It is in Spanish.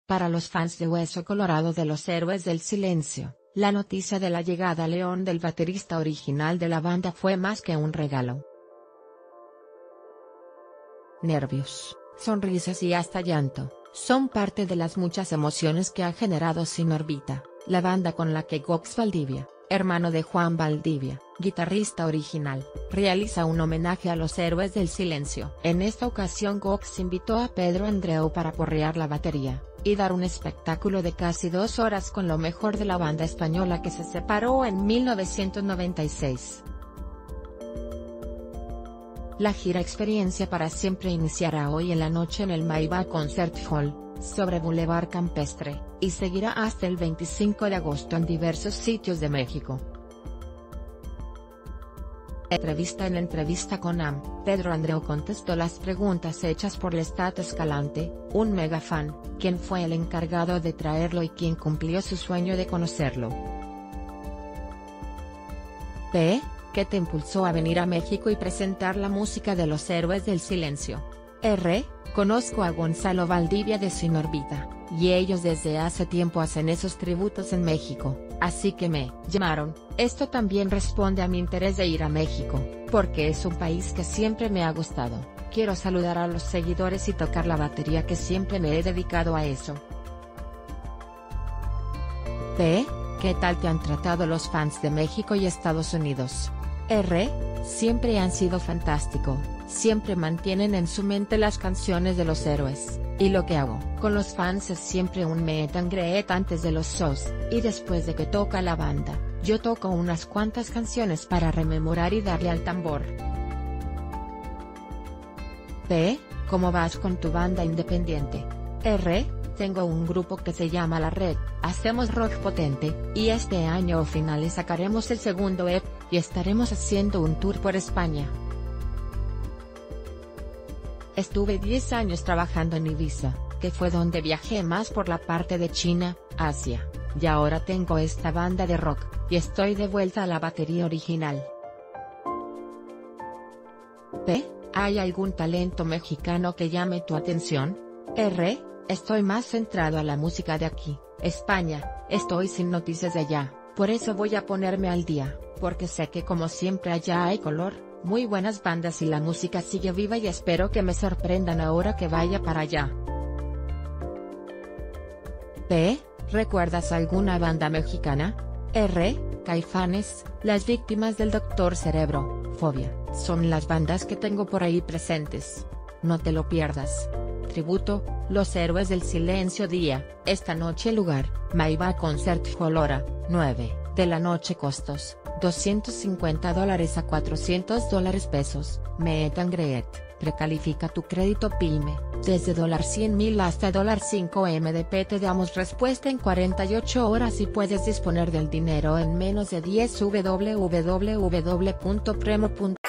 Para los fans de Hueso Colorado de los Héroes del Silencio, la noticia de la llegada a León del baterista original de la banda fue más que un regalo. Nervios, sonrisas y hasta llanto, son parte de las muchas emociones que ha generado Sin Órbita, la banda con la que Gox Valdivia, hermano de Juan Valdivia, guitarrista original, realiza un homenaje a los Héroes del Silencio. En esta ocasión Gox invitó a Pedro Andreu para porrear la batería, y dar un espectáculo de casi 2 horas con lo mejor de la banda española que se separó en 1996. La gira Experiencia para Siempre iniciará hoy en la noche en el Maybach Concert Hall, sobre Boulevard Campestre, y seguirá hasta el 25 de agosto en diversos sitios de México. En entrevista con AM, Pedro Andreu contestó las preguntas hechas por Lestat Escalante, un mega fan, quien fue el encargado de traerlo y quien cumplió su sueño de conocerlo. P. ¿Qué te impulsó a venir a México y presentar la música de los Héroes del Silencio? R. Conozco a Gonzalo Valdivia de Sin Órbita, y ellos desde hace tiempo hacen esos tributos en México, así que me llamaron. Esto también responde a mi interés de ir a México, porque es un país que siempre me ha gustado. Quiero saludar a los seguidores y tocar la batería, que siempre me he dedicado a eso. P. ¿Qué tal te han tratado los fans de México y Estados Unidos? R. Siempre han sido fantástico, siempre mantienen en su mente las canciones de los héroes, y lo que hago con los fans es siempre un meet and greet antes de los shows, y después de que toca la banda, yo toco unas cuantas canciones para rememorar y darle al tambor. P. ¿Cómo vas con tu banda independiente? R. Tengo un grupo que se llama La Red, hacemos rock potente, y este año o finales sacaremos el segundo EP, y estaremos haciendo un tour por España. Estuve 10 años trabajando en Ibiza, que fue donde viajé más por la parte de China, Asia, y ahora tengo esta banda de rock, y estoy de vuelta a la batería original. P. ¿Hay algún talento mexicano que llame tu atención? R. Estoy más centrado a la música de aquí, España, estoy sin noticias de allá, por eso voy a ponerme al día, porque sé que como siempre allá hay color, muy buenas bandas y la música sigue viva, y espero que me sorprendan ahora que vaya para allá. P. ¿Recuerdas alguna banda mexicana? R. Caifanes, Las Víctimas del Doctor Cerebro, Fobia, son las bandas que tengo por ahí presentes. No te lo pierdas. Tributo, Los Héroes del Silencio día, esta noche lugar, Maybach Concert Hall hora, 9, de la noche costos, $250 a $400 pesos, meet and greet, precalifica tu crédito PYME, desde $100,000 hasta $5 MDP te damos respuesta en 48 horas y puedes disponer del dinero en menos de 10 www.premo.com